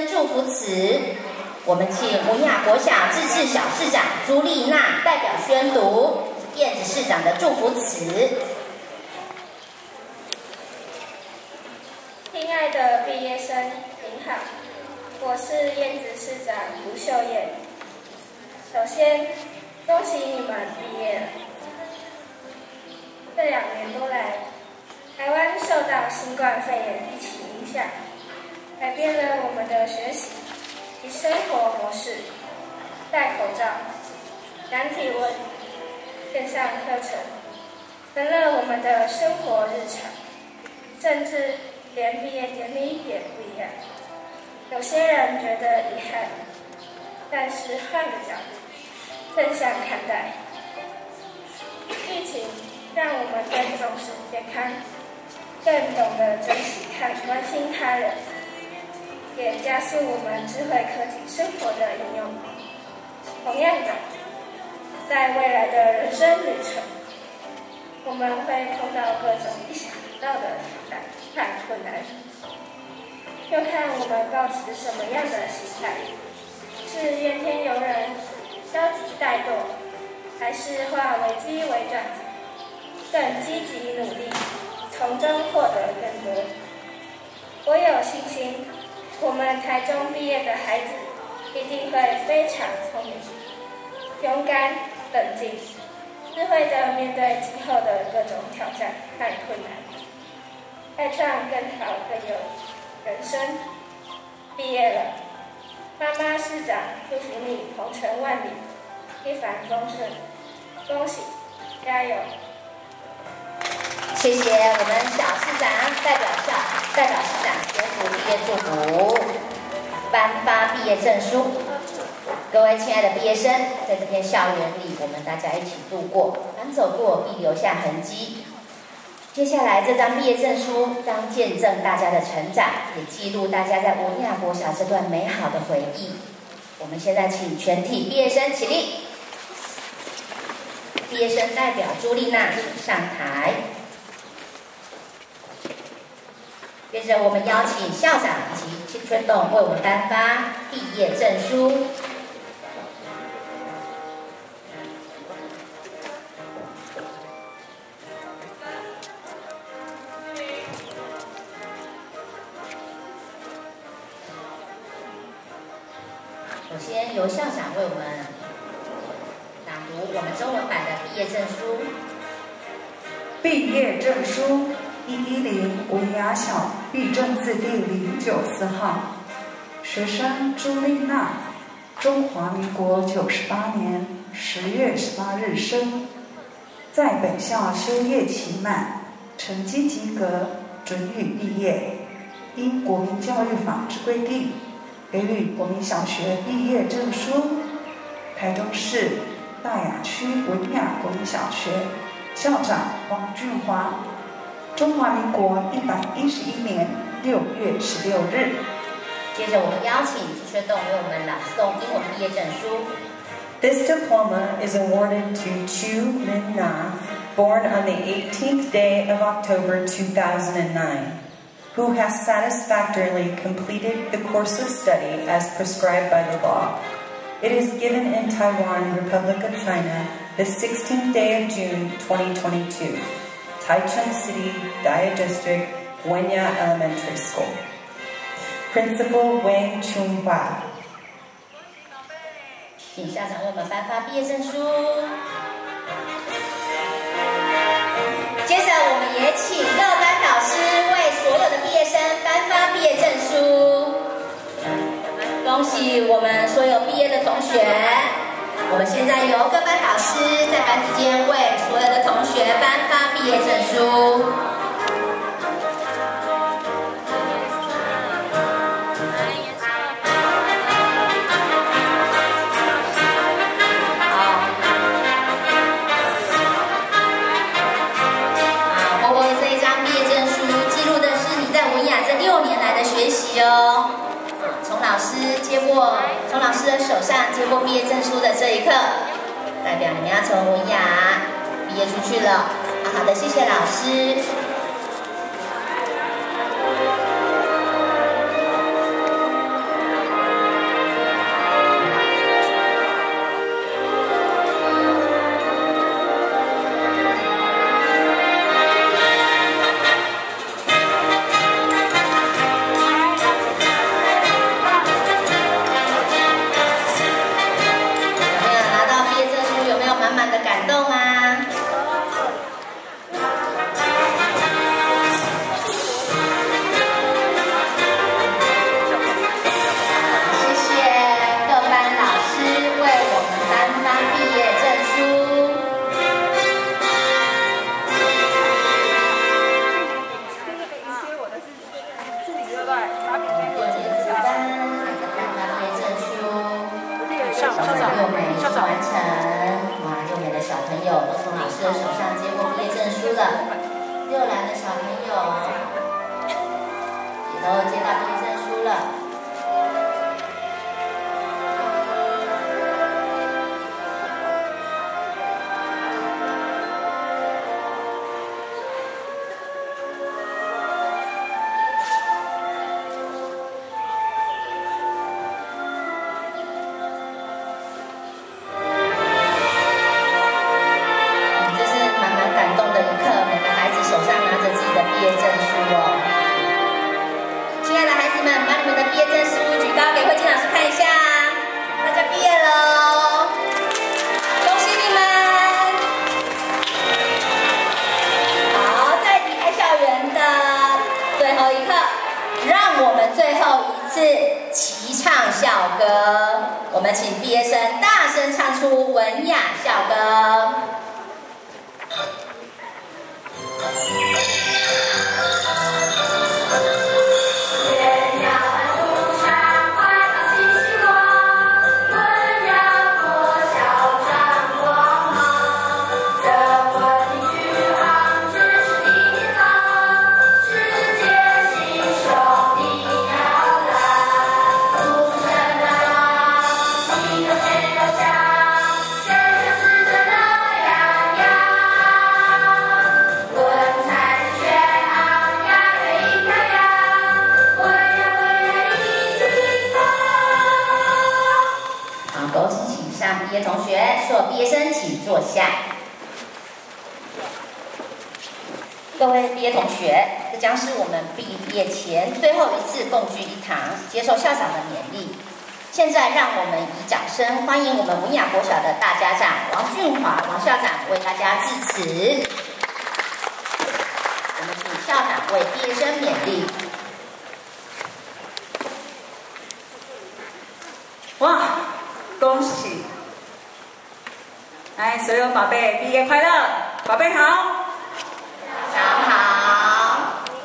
生祝福词。我们请文雅国小自治小市长朱丽娜代表宣读燕子市长的祝福词。 亲爱的毕业生，您好，我是燕子市长吴秀燕。首先，恭喜你们毕业了。这2年多来，台湾受到新冠肺炎疫情影响，改变了我们的学习及生活模式，戴口罩、量体温、线上课程，成了我们的生活日常，甚至连毕业典礼也不一样。有些人觉得遗憾，但是换个角度，正向看待。疫情让我们更重视健康，更懂得珍惜和关心他人，也加速我们智慧科技生活的应用。同样的，在未来的人生旅程，我们会碰到各种意想不到的挑战和困难，就看我们抱持什么样的心态，是怨天尤人、消极怠惰，还是化危机为转机，更积极努力，从中获得更多。我有信心，我们台中毕业的孩子一定会非常聪明、勇敢、冷静、智慧地面对今后的各种挑战和困难，爱创更好更有人生。毕业了，妈妈市长祝福你鹏程万里，一帆风顺，恭喜，加油！ 谢谢我们小市长代表市长宣读毕业祝福，颁发毕业证书。各位亲爱的毕业生，在这片校园里，我们大家一起度过，凡走过必留下痕迹。接下来这张毕业证书将见证大家的成长，也记录大家在文雅国小这段美好的回忆。我们现在请全体毕业生起立，毕业生代表朱丽娜上台。接着我们邀请校长以及青春洞为我们颁发毕业证书。首先由校长为我们朗读我们中文版的毕业证书。 毕业证书110文雅小毕正字第094号，学生朱丽娜，中华民国98年10月18日生，在本校修业期满，成绩及格，准予毕业。因国民教育法之规定，给予国民小学毕业证书。台中市大雅区文雅国民小学校长王俊华，中华民国111年6月16日。 接着我们邀请朱学栋为我们朗诵英文毕业证书。 This diploma is awarded to Chu Min Na, born on the 18th day of October 2009, who has satisfactorily completed the course of study as prescribed by the law. It is given in Taiwan, Republic of China, the 16th day of June 2022, Taichung City, Daya District, Wenya Elementary School. Principal Wang Chunhua. 请校长为我们颁发毕业证书。接着，我们也请各班导师为所有的毕业生颁发毕业证书。恭喜我们所有毕业的同学！我们现在由各班导师在班级间为所有的同学颁发毕业证书。从老师的手上接过毕业证书的这一刻，代表你们要从文雅毕业出去了。好的，谢谢老师。 又美已经完成，哇，又美的小朋友都从老师的手上接过毕业证书了。六栏的小朋友也都接到毕业证书了。校歌，我们请毕业生大声唱出文雅校歌。毕业同学，所有毕业生请坐下。各位毕业同学，这将是我们毕业前最后一次共聚一堂，接受校长的勉励。现在，让我们以掌声欢迎我们文雅国小的大家长王俊华王校长为大家致辞。我们请校长为毕业生勉励。 哇，恭喜！来，所有宝贝，毕业快乐！宝贝好， 校长好。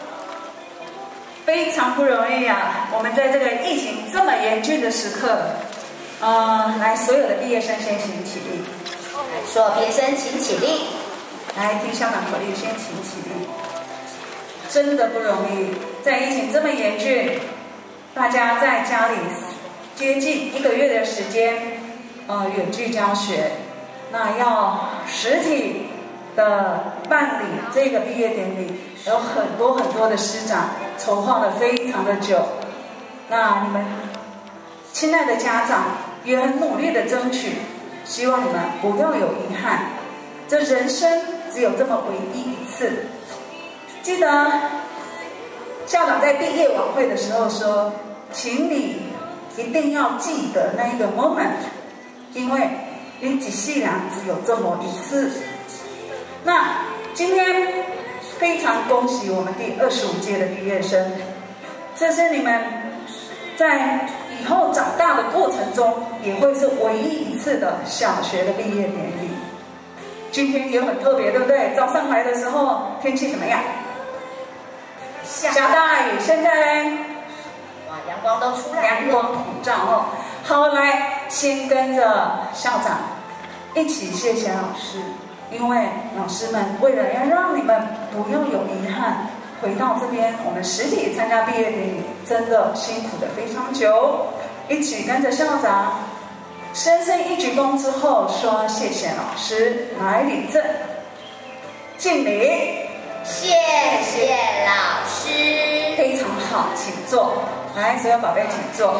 非常不容易啊！我们在这个疫情这么严峻的时刻，来，所有的毕业生先请起立。 所有毕业生请起立。 来，听校长口令，先请起立。真的不容易，在疫情这么严峻，大家在家里接近1个月的时间，远距教学。那要实体的办理这个毕业典礼，有很多的师长筹划了非常的久。那你们亲爱的家长也很努力的争取，希望你们不要有遗憾。这人生只有这么唯一一次。记得校长在毕业晚会的时候说，请你一定要记得那一个 moment， 因为你一世人只有这么一次。那今天非常恭喜我们第25届的毕业生，这是你们在以后长大的过程中也会是唯一一次的小学的毕业典礼。今天也很特别，对不对？早上来的时候天气怎么样？下大雨。现在呢？ 哇，阳光都出来了， 阳光普照哦。好，来，先跟着校长一起谢谢老师，因为老师们为了要让你们不要有遗憾，回到这边我们实体参加毕业典礼，真的辛苦的非常久。一起跟着校长深深一鞠躬之后说谢谢老师，来领证，敬礼， 谢谢老师， 非常好，请坐。来，所有宝贝请坐。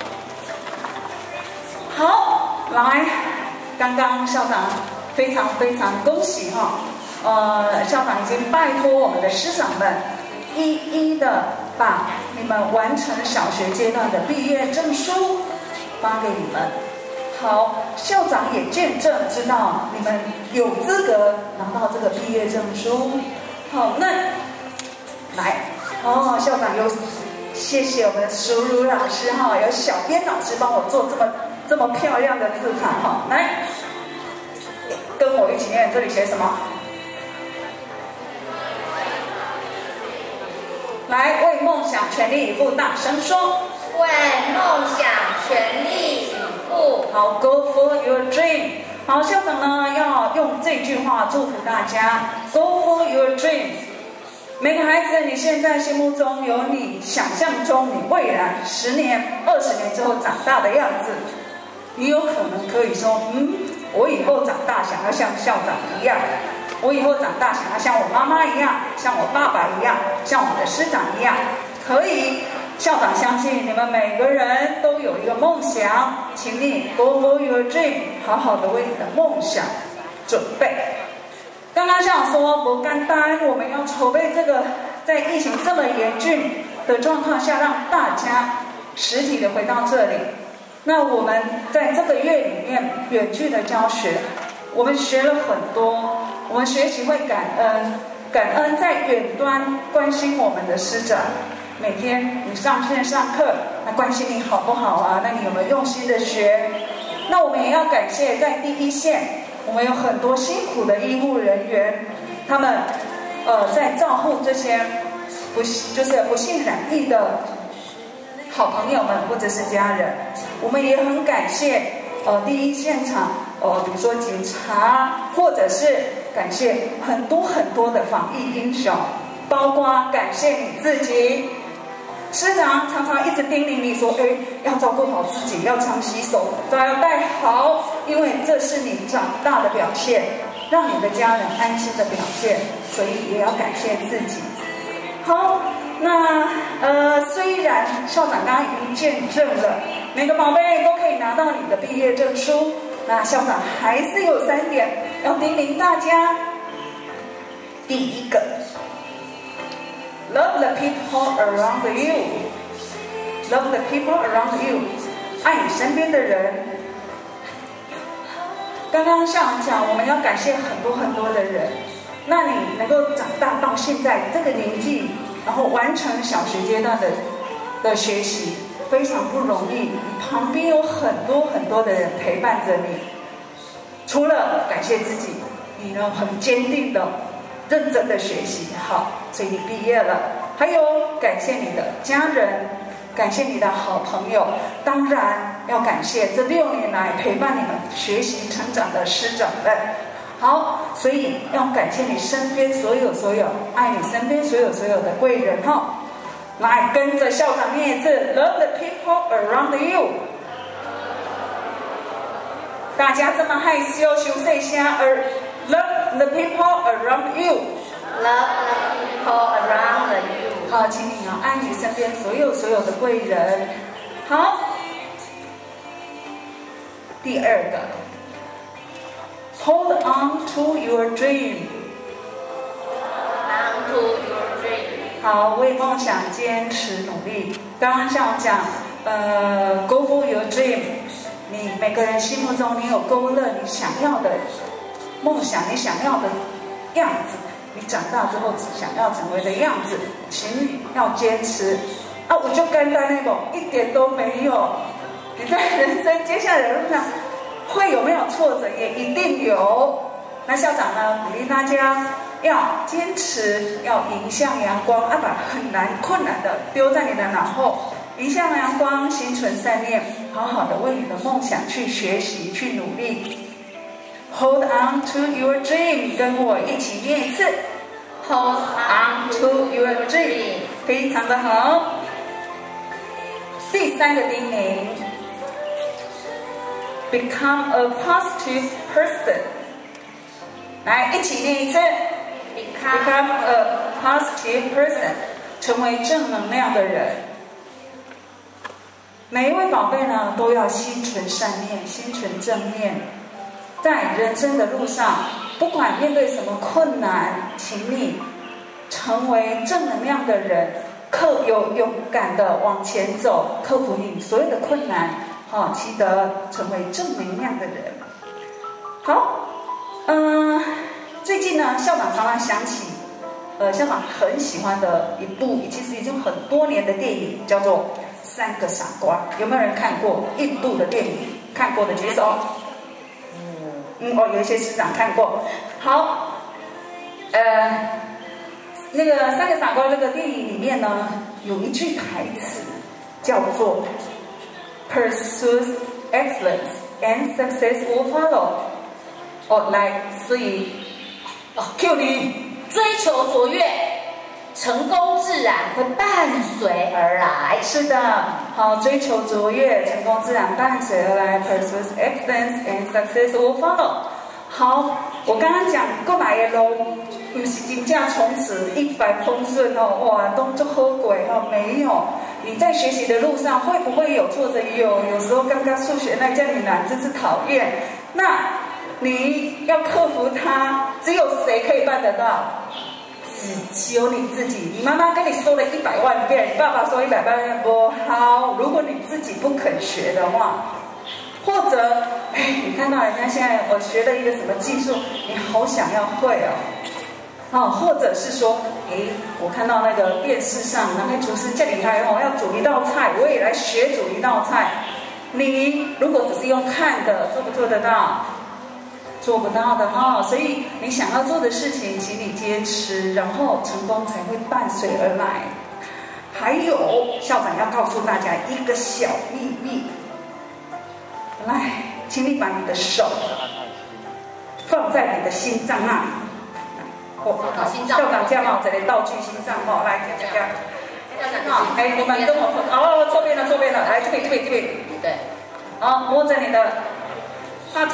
好，来，刚刚校长非常恭喜哈，校长已经拜托我们的师长们，一一的把你们完成小学阶段的毕业证书发给你们。好，校长也见证知道你们有资格拿到这个毕业证书。好，那来，校长有谢谢我们的淑如老师哈，有小编老师帮我做这么漂亮的字卡哈，来，跟我一起念，这里写什么？来，为梦想全力以赴，大声说。 为梦想全力以赴， 好 ，Go for your dream。好，校长呢要用这句话祝福大家 ，Go for your dream。每个孩子，你现在心目中有你想象中你未来10年、20年之后长大的样子。你有可能可以说，我以后长大想要像校长一样，我以后长大想要像我妈妈一样，像我爸爸一样，像我的师长一样，可以。校长相信你们每个人都有一个梦想，请你 Go for your dream， 好好的为你的梦想准备。刚刚校长说不简单，我们要筹备这个在疫情这么严峻的状况下，让大家实体的回到这里。那我们在这个月里面远距的教学，我们学了很多，我们学习会感恩在远端关心我们的师长。每天你上线上课，那关心你好不好啊？那你有没有用心的学？那我们也要感谢在第一线，我们有很多辛苦的医护人员，他们在照顾这些不幸染疫的好朋友们或者是家人。我们也很感谢第一现场比如说警察，或者是感谢很多的防疫英雄，包括感谢你自己。师长常常一直叮咛你说，要照顾好自己，要常洗手，都要戴好，因为这是你长大的表现，让你的家人安心的表现，所以也要感谢自己。好，那虽然校长刚刚已经见证了每个宝贝都可以拿到你的毕业证书，那校长还是有3点要叮咛大家。第一个，Love the people around you. Love the people around you. 爱你身边的人。刚刚校长讲，我们要感谢很多的人。那你能够长大到现在这个年纪，然后完成小学阶段的学习，非常不容易。你旁边有很多的人陪伴着你。除了感谢自己，你呢很坚定的认真的学习好，所以你毕业了。还有感谢你的家人，感谢你的好朋友，当然要感谢这6年来陪伴你们学习成长的师长们。好，所以要感谢你身边所有爱你身边所有的贵人哈。来跟着校长念一次 ，Love the people around you。大家这么害羞，休息一下，Love the people around you. Love the people around you. 好，请你爱你身边所有的贵人。好，第2个 ，Hold on to your dream. On to your dream. 好，为梦想坚持努力。刚刚校长讲，Go for your dream。你每个人心目中，你有勾勒你想要的梦想，你想要的样子，你长大之后想要成为的样子，请你要坚持。我就简单那种，一点都没有。你在人生接下来的路上，会有没有挫折？也一定有。那校长呢，鼓励大家要坚持，要迎向阳光，把很难、困难的丢在你的脑后。迎向阳光，心存善念，好好的为你的梦想去学习，去努力。Hold on to your dream， 跟我一起念一次。Hold on to your dream， 非常的好。第3个叮咛 ，Become a positive person。来，一起念一次。Become a positive person， 成为正能量的人。每一位宝贝呢，都要心存善念，心存正念。在人生的路上，不管面对什么困难，请你成为正能量的人，勇敢的往前走，克服你所有的困难，记得成为正能量的人。好，最近呢，校长常常想起，校长很喜欢的一部，其实已经很多年的电影，叫做《3个傻瓜》。有没有人看过印度的电影？看过的举手。有一些师长看过。好，那个《3个傻瓜》这个电影里面呢，有一句台词叫做 "Pursue excellence, and success will follow。哦，来，所以，Q 你追求卓越，成功自然会伴随而来。 是的，好，追求卓越，成功自然伴随而来。Pursue excellence and success will follow。好，我刚刚讲过来的咯，不是真正从此一帆风顺哦，哇，都就好鬼哦，没有。你在学习的路上会不会有挫折？有时候刚刚数学那叫你难，真是讨厌。那你要克服它，只有谁可以办得到？只有你自己。你妈妈跟你说了100万遍，你爸爸说100万遍不好。如果你自己不肯学的话，或者，你看到人家现在我学了一个什么技术，你好想要会哦，或者是说，我看到那个电视上哪个厨师这厉害哦，要煮一道菜，我也来学煮一道菜。你如果只是用看的，做不做得到？做不到的哈，所以你想要做的事情，请你坚持，然后成功才会伴随而来。还有，校长要告诉大家一个小秘密。来，请你把你的手放在你的心脏那里。校长这样嘛，这里道具心脏哦，来这样。你们跟我错边了，来这边。 对。 好，摸着你的 heart。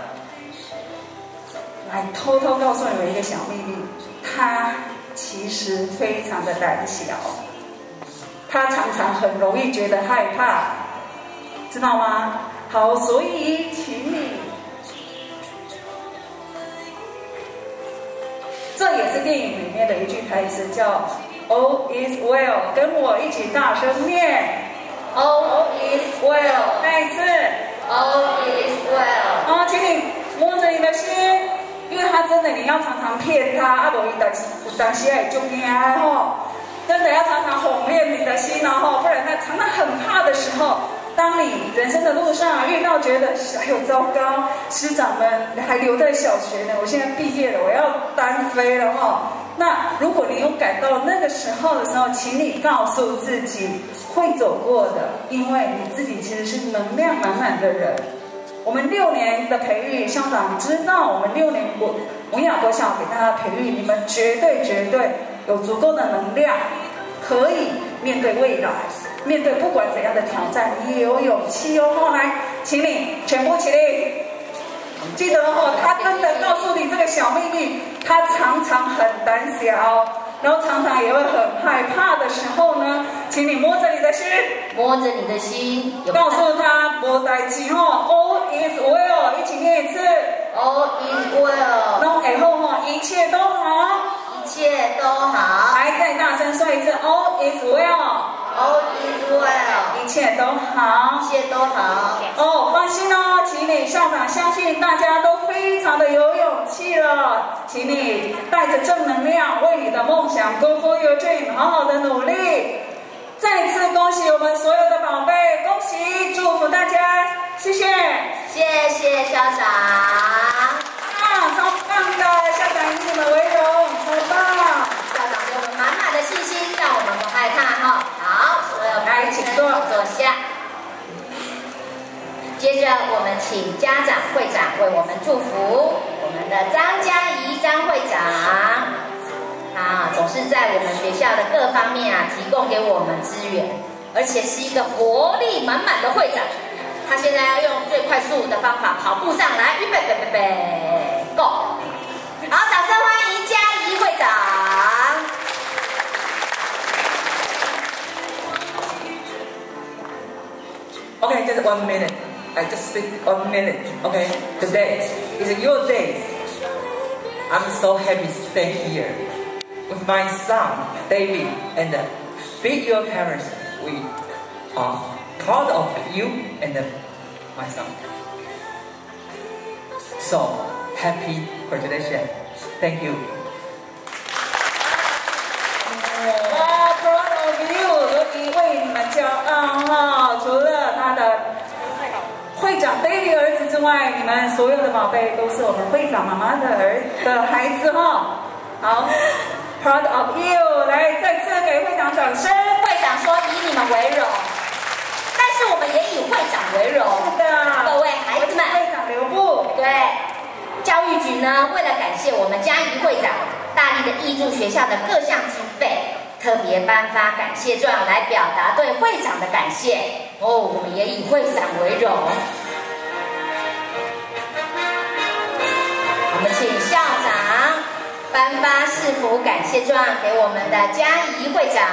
来，偷偷告诉你们一个小秘密，他其实非常的胆小，他常常很容易觉得害怕，知道吗？好，所以请你，这也是电影里面的一句台词，叫 "All is well"， 跟我一起大声念 "All is well"， 再一次 All is well。 好，请你摸着你的心。因为他真的，你要常常骗他，不然有当时会就惊吼，真的要常常哄骗你的心哦，不然他常常很怕的时候，当你人生的路上遇到觉得哎呦糟糕，师长们还留在小学呢，我现在毕业了，我要单飞了哈。那如果你有感到那个时候的时候，请你告诉自己会走过的，因为你自己其实是能量满满的人。我们6年的培育，校长知道我们6年文雅国小给大家培育，你们绝对有足够的能量，可以面对未来，面对不管怎样的挑战，你也有勇气哦。后来，请你全部起立，记得哦，他真的告诉你这个小秘密，他常常很胆小，然后常常也会很害怕的时候呢，请你摸着你的心， 摸着你的心， 告诉他没代志哦 ，All is well， 一起念一次 ，All is well， 然后以后哈，一切都好， 一切都好， 来再大声说一次 ，All is well，All is well， 一切都好， 一切都好。 哦，放心哦，请你校长相信大家都非常的有勇气了，请你带着正能量为你的梦想 Go for your dream， 好好的努力。再次恭喜我们所有的宝贝，恭喜，祝福大家，谢谢， 谢谢校长。 超棒的，校长以你们为荣，超棒。 校长给我们满满的信心，让我们不害怕哈。好，所有来请坐下。接着我们请家长会长为我们祝福，我们的张嘉怡张会长。总是在我们学校的各方面提供给我们资源，而且是一个活力满满的会长。他现在要用最快速的方法跑步上来，预备，Go！ 好，掌声欢迎嘉怡会长。 Okay, just 1 minute. I just sit 1 minute. Okay, today is your day. I'm so happy to stay here with my son David and be your parents. We are proud of you and my son. So happy congratulations. Thank you. Proud of you， 尤其为你们骄傲哈！除了他的会长 David 儿子之外，你们所有的宝贝都是我们会长妈妈的孩子哈。好 ，Proud of you， 来再次给会长掌声。 会长说以你们为荣，但是我们也以会长为荣。 是的， 各位孩子们， 教育局呢，为了感谢我们嘉怡会长大力的挹注学校的各项经费，特别颁发感谢状来表达对会长的感谢。哦，我们也以会长为荣。我们请校长颁发市府感谢状给我们的嘉怡会长。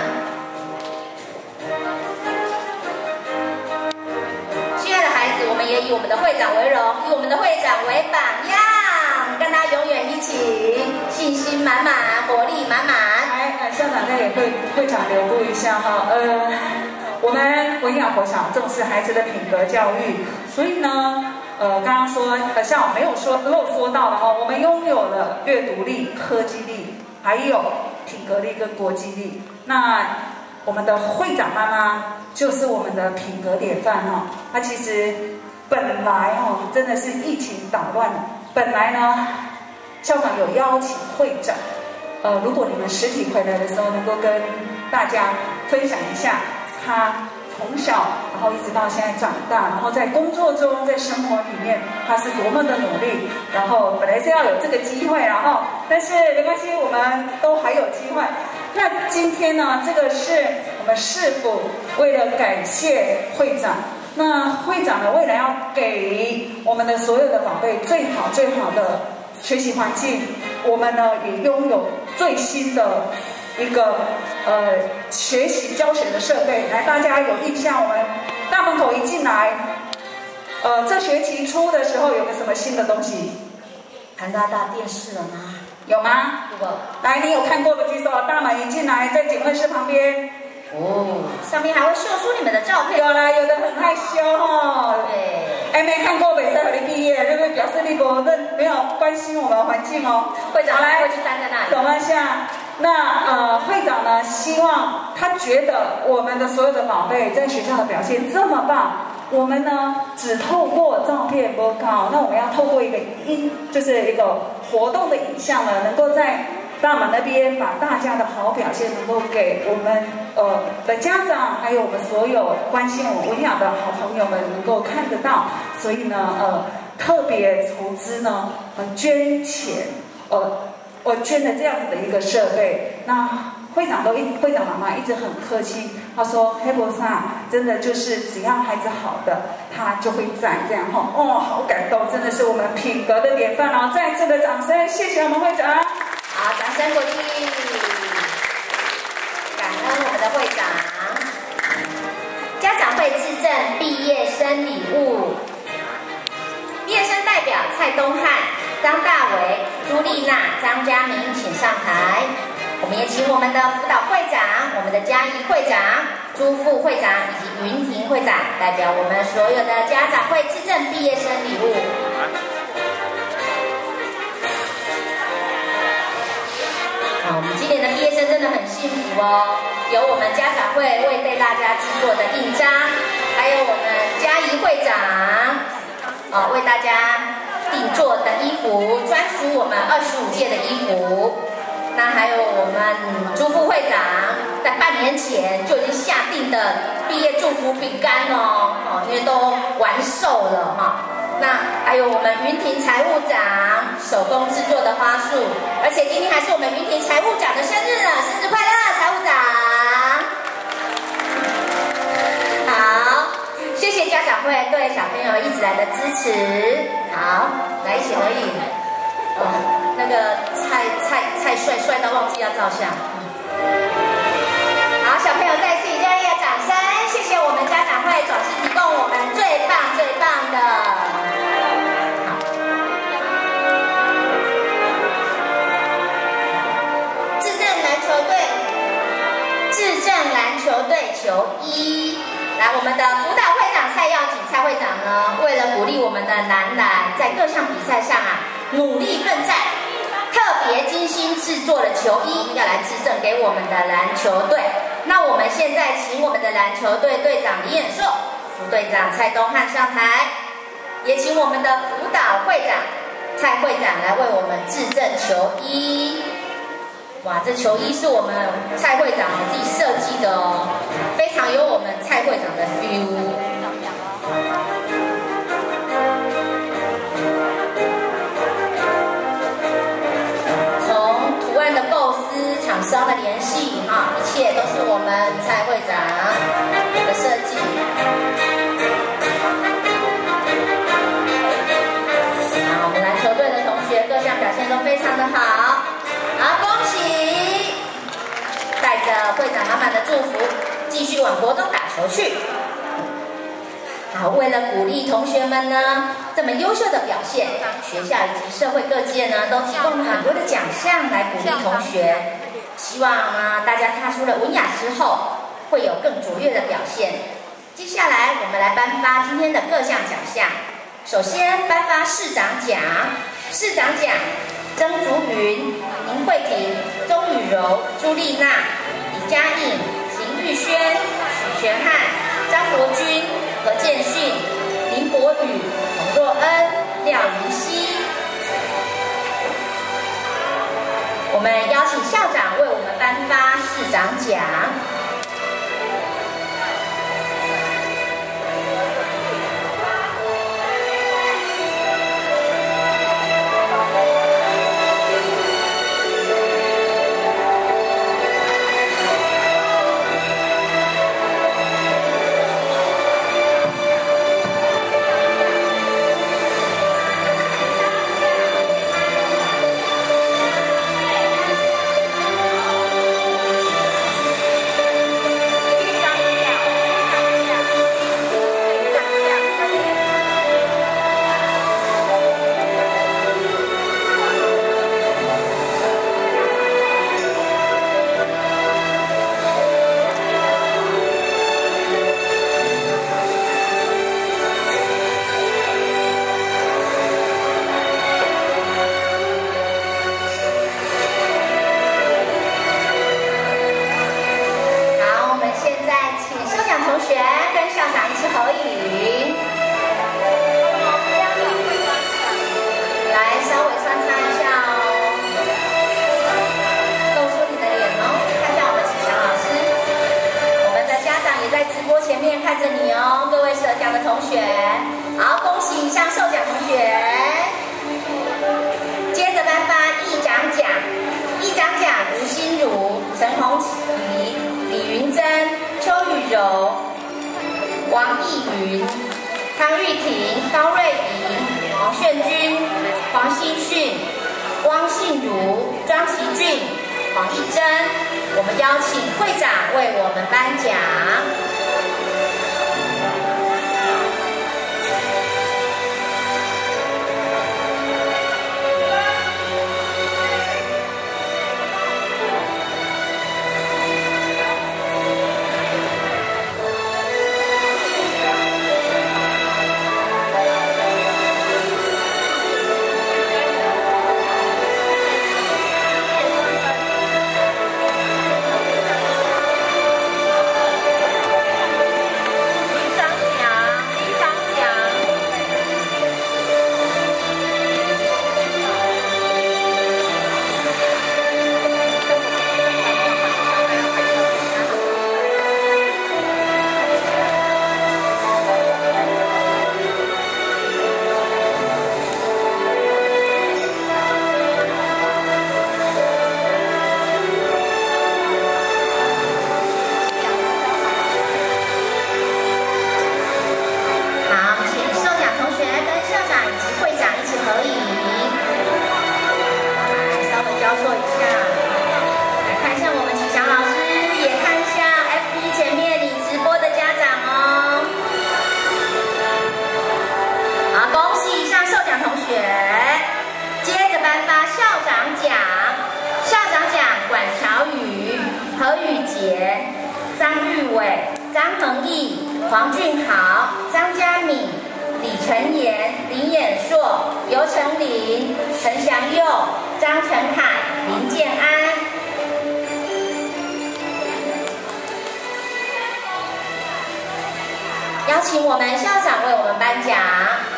亲爱的孩子，我们也以我们的会长为荣，以我们的会长为榜样，跟他永远一起，信心满满，活力满满。 来，校长再给会长留步一下哈。我们文雅国小重视孩子的品格教育，所以呢，刚刚说像我没有漏说到了哈，我们拥有了阅读力、科技力，还有品格力跟国际力。那我们的会长妈妈就是我们的品格典范哈。她其实本来哈真的是疫情捣乱，本来呢校长有邀请会长，如果你们实体回来的时候，能够跟大家分享一下他从小，然后一直到现在长大，然后在工作中，在生活里面，他是多么的努力。然后本来是要有这个机会，然后但是没关系，我们都还有机会。那今天呢，这个是我们市府为了感谢会长，那会长呢，为了要给我们的所有的宝贝最好的学习环境，我们呢也拥有最新的一个学习教学的设备。来，大家有印象，我们大门口一进来，这学期初的时候有个什么新的东西？ 韩大大电视了吗？ 有吗？ 有。 来，你有看过的举手。大门一进来，在警卫室旁边。 哦，上面还会秀出你们的照片。 有啦，有的很害羞哦。 对。 没看过北赛和你毕业，对不对？表示你没有关心我们的环境哦。 会长来，会去站在那里。 走一下。那会长呢，希望他觉得我们的所有的宝贝在学校的表现这么棒，我们呢只透过照片播告，那我们要透过一个就是一个活动的影像呢，能够在大门那边把大家的好表现能够给我们的家长，还有我们所有关心我们文雅的好朋友们能够看得到。所以呢特别筹资呢捐钱我捐了这样子的一个设备。那会长妈妈一直很客气，她说黑博萨真的就是只要孩子好的，他就会在这样哈。哦，好感动，真的是我们品格的典范哦！再次的掌声，谢谢我们会长。 好，掌声鼓励，感恩我们的会长。家长会致赠毕业生礼物，毕业生代表蔡东汉、张大伟、朱丽娜、张嘉明，请上台。我们也请我们的辅导会长、我们的嘉怡会长、朱副会长以及云婷会长，代表我们所有的家长会致赠毕业生礼物。我们今年的毕业生真的很幸福哦，有我们家长会为大家制作的印章，还有我们嘉怡会长为大家定做的衣服，专属我们25届的衣服。那还有我们朱副会长在半年前就已经下定的毕业祝福饼干因为都完售了那还有我们云婷财务长手工制作的花束，而且今天还是我们云婷财务长的生日呢，生日快乐，财务长！好，谢谢家长会对小朋友一直来的支持。好，来一起合影。那个蔡帅到忘记要照相。好，小朋友再次以热烈的掌声，谢谢我们家长会总是提供我们最棒的。好，致赠篮球队球衣。来，我们的辅导会长蔡耀景蔡会长呢，为了鼓励我们的男篮在各项比赛上努力奋战，特别精心制作了球衣，要来致赠给我们的篮球队。那我们现在请我们的篮球队队长李衍硕、副队长蔡东汉上台，也请我们的辅导会长蔡会长来为我们致赠球衣。哇，这球衣是我们蔡会长自己设计的哦，非常有我们蔡会长的 feel。 长的设计。好，我们篮球队的同学各项表现都非常的好，好，恭喜！带着会长满满的祝福，继续往国中打球去。好，为了鼓励同学们呢这么优秀的表现，学校以及社会各界呢都提供了很多的奖项来鼓励同学。希望呢大家踏出了文雅之后，会有更卓越的表现。接下来我们来颁发今天的各项奖项。首先颁发市长奖，市长奖曾竹云、林慧婷、钟雨柔、朱丽娜、李嘉颖、林玉轩、许全汉、张国军、何建训、林博宇、洪若恩、廖云熙。我们邀请校长为我们颁发市长奖。看着你哦，各位得奖的同学，好，恭喜以上受奖同学。接着颁发议长奖，议长奖吴心如、陈红旗、李云珍、邱雨柔、王艺云、汤玉婷、高瑞怡、黄炫君、黄新训、汪信如、庄其俊、黄义珍。我们邀请会长为我们颁奖。张玉伟、张恒毅、黄俊豪、张嘉敏、李承言、林衍硕、尤成林、陈祥佑、张成凯、林建安。邀请我们校长为我们颁奖。